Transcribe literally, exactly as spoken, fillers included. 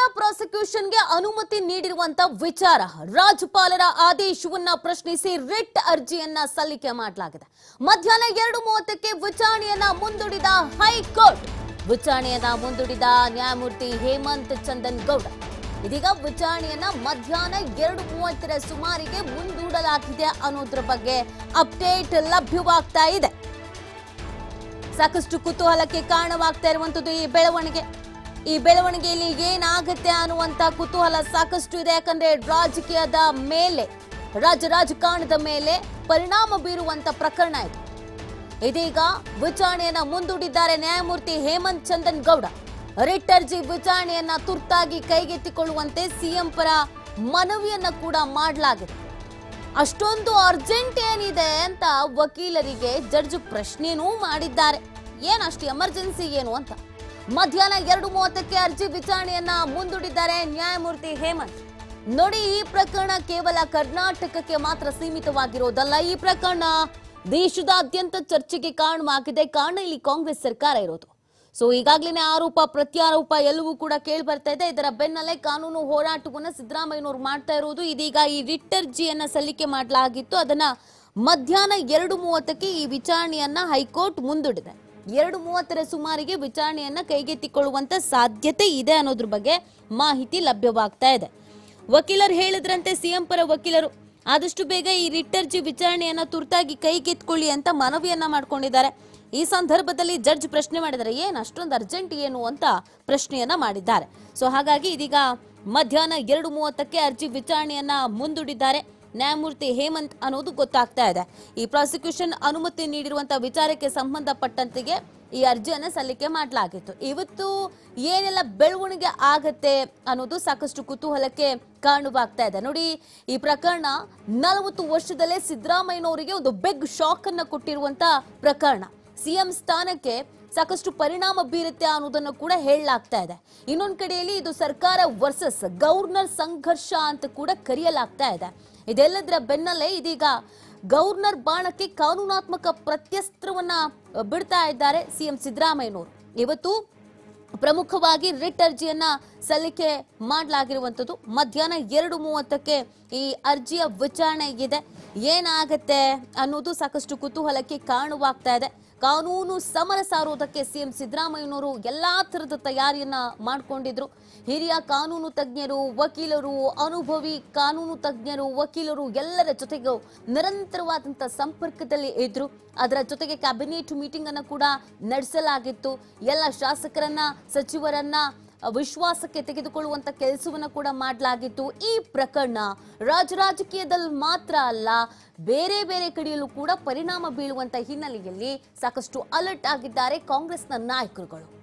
ಪ್ರಾಸಿಕ್ಯೂಷನ್ಗೆ ಅನುಮತಿ ನೀಡಿರುವಂತ ವಿಚಾರ ರಾಜ್ಯಪಾಲರ ಆದೇಶವನ್ನ ಪ್ರಶ್ನಿಸಿ ರಿಟ್ ಅರ್ಜಿಯನ್ನ ಸಲ್ಲಿಕೆ ಮಾಡಲಾಗಿದೆ. ಮಧ್ಯಾಹ್ನ ಎರಡು ಮೂವತ್ತಕ್ಕೆ ವಿಚಾರಣೆಯನ್ನ ಮುಂದೂಡಿದ ಹೈಕೋರ್ಟ್. ವಿಚಾರಣೆಯನ್ನ ಮುಂದೂಡಿದ ನ್ಯಾಯಮೂರ್ತಿ ಹೇಮಂತ್ ಚಂದನ್ ಗೌಡ. ಇದೀಗ ವಿಚಾರಣೆಯನ್ನ ಮಧ್ಯಾಹ್ನ ಎರಡು ಮೂವತ್ತರ ಸುಮಾರಿಗೆ ಮುಂದೂಡಲಾಗಿದೆ ಅನ್ನೋದ್ರ ಬಗ್ಗೆ ಅಪ್ಡೇಟ್ ಲಭ್ಯವಾಗ್ತಾ ಇದೆ. ಸಾಕಷ್ಟು ಕುತೂಹಲಕ್ಕೆ ಕಾರಣವಾಗ್ತಾ ಇರುವಂತದ್ದು ಈ ಬೆಳವಣಿಗೆ. ಈ ಬೆಳವಣಿಗೆಯಲ್ಲಿ ಏನಾಗುತ್ತೆ ಅನ್ನುವಂತ ಕುತೂಹಲ ಸಾಕಷ್ಟು ಇದೆ. ಯಾಕಂದ್ರೆ ರಾಜಕೀಯದ ಮೇಲೆ, ರಾಜ್ಯ ರಾಜಕಾರಣದ ಮೇಲೆ ಪರಿಣಾಮ ಬೀರುವಂತ ಪ್ರಕರಣ ಇದು. ಇದೀಗ ವಿಚಾರಣೆಯನ್ನ ಮುಂದೂಡಿದ್ದಾರೆ ನ್ಯಾಯಮೂರ್ತಿ ಹೇಮಂತ್ ಚಂದನ್ ಗೌಡ. ರಿಟ್ ಅರ್ಜಿ ವಿಚಾರಣೆಯನ್ನ ತುರ್ತಾಗಿ ಕೈಗೆತ್ತಿಕೊಳ್ಳುವಂತೆ ಸಿಎಂ ಪರ ಮನವಿಯನ್ನ ಕೂಡ ಮಾಡಲಾಗಿದೆ. ಅಷ್ಟೊಂದು ಅರ್ಜೆಂಟ್ ಏನಿದೆ ಅಂತ ವಕೀಲರಿಗೆ ಜಡ್ಜ್ ಪ್ರಶ್ನೆನೂ ಮಾಡಿದ್ದಾರೆ. ಏನಷ್ಟು ಎಮರ್ಜೆನ್ಸಿ ಏನು ಅಂತ. ಮಧ್ಯಾಹ್ನ ಎರಡು ಮೂವತ್ತಕ್ಕೆ ಅರ್ಜಿ ವಿಚಾರಣೆಯನ್ನ ಮುಂದೂಡಿದ್ದಾರೆ ನ್ಯಾಯಮೂರ್ತಿ ಹೇಮಂತ್. ನೋಡಿ, ಈ ಪ್ರಕರಣ ಕೇವಲ ಕರ್ನಾಟಕಕ್ಕೆ ಮಾತ್ರ ಸೀಮಿತವಾಗಿರೋದಲ್ಲ. ಈ ಪ್ರಕರಣ ದೇಶದಾದ್ಯಂತ ಚರ್ಚೆಗೆ ಕಾರಣವಾಗಿದೆ. ಕಾರಣ ಇಲ್ಲಿ ಕಾಂಗ್ರೆಸ್ ಸರ್ಕಾರ ಇರೋದು. ಸೊ ಈಗಾಗಲೇ ಆರೋಪ ಪ್ರತ್ಯಾರೋಪ ಎಲ್ಲವೂ ಕೂಡ ಕೇಳಿ ಬರ್ತಾ ಇದೆ. ಇದರ ಬೆನ್ನಲ್ಲೇ ಕಾನೂನು ಹೋರಾಟವನ್ನ ಸಿದ್ದರಾಮಯ್ಯನವರು ಮಾಡ್ತಾ ಇರೋದು. ಇದೀಗ ಈ ರಿಟ್ ಅರ್ಜಿಯನ್ನ ಸಲ್ಲಿಕೆ ಮಾಡಲಾಗಿತ್ತು. ಅದನ್ನ ಮಧ್ಯಾಹ್ನ ಎರಡು ಮೂವತ್ತಕ್ಕೆ ಈ ವಿಚಾರಣೆಯನ್ನ ಹೈಕೋರ್ಟ್ ಮುಂದೂಡಿದೆ. ಎರಡು ಮೂವತ್ತರ ಸುಮಾರಿಗೆ ವಿಚಾರಣೆಯನ್ನ ಕೈಗೆತ್ತಿಕೊಳ್ಳುವಂತ ಸಾಧ್ಯತೆ ಇದೆ ಅನ್ನೋದ್ರ ಬಗ್ಗೆ ಮಾಹಿತಿ ಲಭ್ಯವಾಗ್ತಾ ಇದೆ. ವಕೀಲರು ಹೇಳಿದ್ರಂತೆ, ಸಿಎಂ ಪರ ವಕೀಲರು ಆದಷ್ಟು ಬೇಗ ಈ ರಿಟ್ ಅರ್ಜಿ ವಿಚಾರಣೆಯನ್ನ ತುರ್ತಾಗಿ ಕೈಗೆತ್ತಿಕೊಳ್ಳಿ ಅಂತ ಮನವಿಯನ್ನ ಮಾಡ್ಕೊಂಡಿದ್ದಾರೆ. ಈ ಸಂದರ್ಭದಲ್ಲಿ ಜಡ್ಜ್ ಪ್ರಶ್ನೆ ಮಾಡಿದ್ದಾರೆ, ಏನ್ ಅಷ್ಟೊಂದು ಅರ್ಜೆಂಟ್ ಏನು ಅಂತ ಪ್ರಶ್ನೆಯನ್ನ ಮಾಡಿದ್ದಾರೆ. ಸೊ ಹಾಗಾಗಿ ಇದೀಗ ಮಧ್ಯಾಹ್ನ ಎರಡು ಮೂವತ್ತಕ್ಕೆ ಅರ್ಜಿ ವಿಚಾರಣೆಯನ್ನ ಮುಂದೂಡಿದ್ದಾರೆ ನ್ಯಾಯಮೂರ್ತಿ ಹೇಮಂತ್ ಅನ್ನೋದು ಗೊತ್ತಾಗ್ತಾ ಇದೆ. ಈ ಪ್ರಾಸಿಕ್ಯೂಷನ್ ಅನುಮತಿ ನೀಡಿರುವಂತಹ ವಿಚಾರಕ್ಕೆ ಸಂಬಂಧಪಟ್ಟಂತೆಗೆ ಈ ಅರ್ಜಿಯನ್ನ ಸಲ್ಲಿಕೆ ಮಾಡಲಾಗಿತ್ತು. ಇವತ್ತು ಏನೆಲ್ಲ ಬೆಳವಣಿಗೆ ಆಗತ್ತೆ ಅನ್ನೋದು ಸಾಕಷ್ಟು ಕುತೂಹಲಕ್ಕೆ ಕಾರಣವಾಗ್ತಾ ಇದೆ. ನೋಡಿ, ಈ ಪ್ರಕರಣ ನಲವತ್ತು ವರ್ಷದಲ್ಲೇ ಸಿದ್ದರಾಮಯ್ಯನವರಿಗೆ ಒಂದು ಬಿಗ್ ಶಾಕ್ ಅನ್ನ ಕೊಟ್ಟಿರುವಂತ ಪ್ರಕರಣ. ಸಿಎಂ ಸ್ಥಾನಕ್ಕೆ ಸಾಕಷ್ಟು ಪರಿಣಾಮ ಬೀರುತ್ತೆ ಅನ್ನೋದನ್ನು ಕೂಡ ಹೇಳಲಾಗ್ತಾ ಇದೆ. ಇನ್ನೊಂದು ಕಡೆಯಲ್ಲಿ ಇದು ಸರ್ಕಾರ ವರ್ಸಸ್ ಗವರ್ನರ್ ಸಂಘರ್ಷ ಅಂತ ಕೂಡ ಕರೆಯಲಾಗ್ತಾ ಇದೆ. ಇದೆಲ್ಲದರ ಬೆನ್ನಲ್ಲೇ ಇದೀಗ ಗವರ್ನರ್ ಬಾಣಕ್ಕೆ ಕಾನೂನಾತ್ಮಕ ಪ್ರತ್ಯಸ್ತ್ರವನ್ನ ಬಿಡ್ತಾ ಇದ್ದಾರೆ ಸಿಎಂ ಸಿದ್ದರಾಮಯ್ಯನವರು. ಇವತ್ತು ಪ್ರಮುಖವಾಗಿ ರಿಟ್ ಅರ್ಜಿಯನ್ನ ಸಲ್ಲಿಕೆ ಮಾಡಲಾಗಿರುವಂತದ್ದು. ಮಧ್ಯಾಹ್ನ ಎರಡು ಮೂವತ್ತಕ್ಕೆ ಈ ಅರ್ಜಿಯ ವಿಚಾರಣೆ ಇದೆ. ಏನಾಗತ್ತೆ ಅನ್ನೋದು ಸಾಕಷ್ಟು ಕುತೂಹಲಕ್ಕೆ ಕಾರಣವಾಗ್ತಾ ಇದೆ. ಕಾನೂನು ಸಮರ ಸಾರೋದಕ್ಕೆ ಸಿಎಂ ಸಿದ್ದರಾಮಯ್ಯನವರು ಎಲ್ಲಾ ತರದ ತಯಾರಿಯನ್ನ ಮಾಡಿಕೊಂಡಿದ್ರು. ಹಿರಿಯ ಕಾನೂನು ತಜ್ಞರು, ವಕೀಲರು, ಅನುಭವಿ ಕಾನೂನು ತಜ್ಞರು, ವಕೀಲರು ಎಲ್ಲರ ಜೊತೆಗೂ ನಿರಂತರವಾದಂತಹ ಸಂಪರ್ಕದಲ್ಲಿ ಇದ್ರು. ಅದರ ಜೊತೆಗೆ ಕ್ಯಾಬಿನೆಟ್ ಮೀಟಿಂಗ್ ಅನ್ನು ಕೂಡ ನಡೆಸಲಾಗಿತ್ತು. ಎಲ್ಲ ಶಾಸಕರನ್ನ, ಸಚಿವರನ್ನ ವಿಶ್ವಾಸಕ್ಕೆ ತೆಗೆದುಕೊಳ್ಳುವಂತ ಕೆಲಸವನ್ನ ಕೂಡ ಮಾಡಲಾಗಿತ್ತು. ಈ ಪ್ರಕರಣ ರಾಜ್ಯ ರಾಜಕೀಯದಲ್ಲಿ ಮಾತ್ರ ಅಲ್ಲ, ಬೇರೆ ಬೇರೆ ಕಡೆಯಲ್ಲೂ ಕೂಡ ಪರಿಣಾಮ ಬೀಳುವಂತ ಹಿನ್ನೆಲೆಯಲ್ಲಿ ಸಾಕಷ್ಟು ಅಲರ್ಟ್ ಆಗಿದ್ದಾರೆ ಕಾಂಗ್ರೆಸ್ನ ನಾಯಕರುಗಳು.